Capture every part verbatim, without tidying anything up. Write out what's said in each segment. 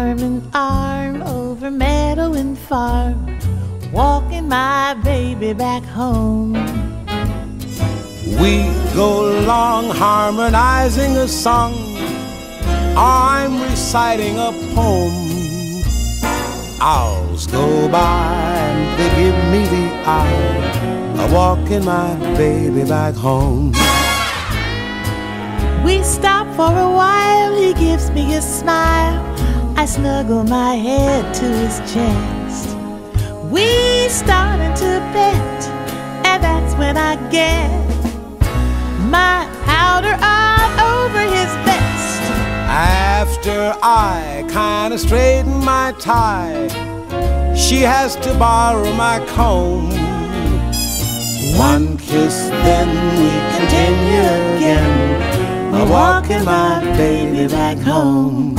arm in arm over meadow and farm, walking my baby back home. We go along harmonizing a song, I'm reciting a poem. Hours go by and they give me the eye, I'm walking my baby back home. We stop for a while, he gives me a smile, I snuggle my head to his chest. We start into bed, and that's when I get my powder all over his vest. After I kinda straighten my tie, she has to borrow my comb. One kiss, then we continue again, I'm walking my baby back home.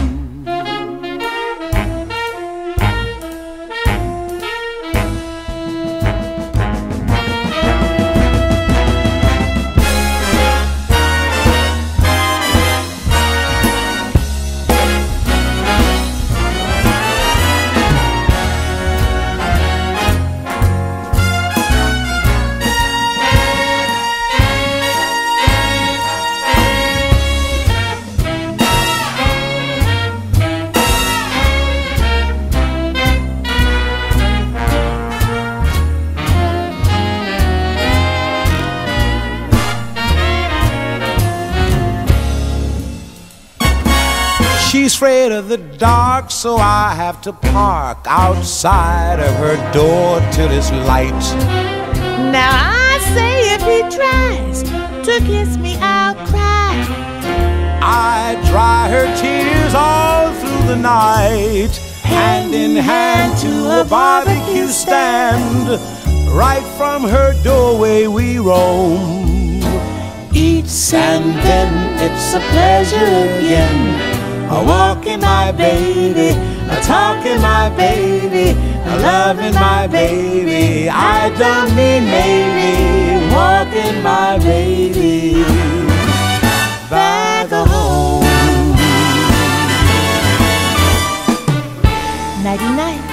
She's afraid of the dark, so I have to park outside of her door till it's light. Now I say if he tries to kiss me, I'll cry. I dry her tears all through the night, hand in hand to a barbecue stand. Right from her doorway we roam, eats and then it's a pleasure again. A walking my baby, a talking my baby, a loving my baby. I don't mean maybe, walking my baby back home. Nighty night.